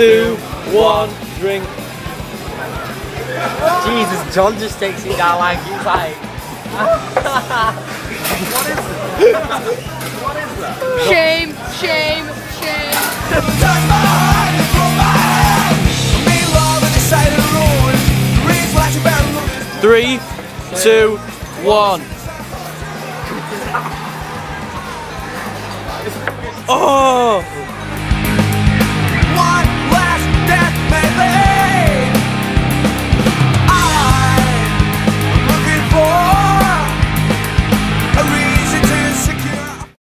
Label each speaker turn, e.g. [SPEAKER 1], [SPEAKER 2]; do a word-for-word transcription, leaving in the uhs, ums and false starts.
[SPEAKER 1] two, one, drink.
[SPEAKER 2] Jesus, John just takes it down like he's like.
[SPEAKER 3] What is that? What is that?
[SPEAKER 4] Shame, shame, shame.
[SPEAKER 1] Three, two, one. Oh!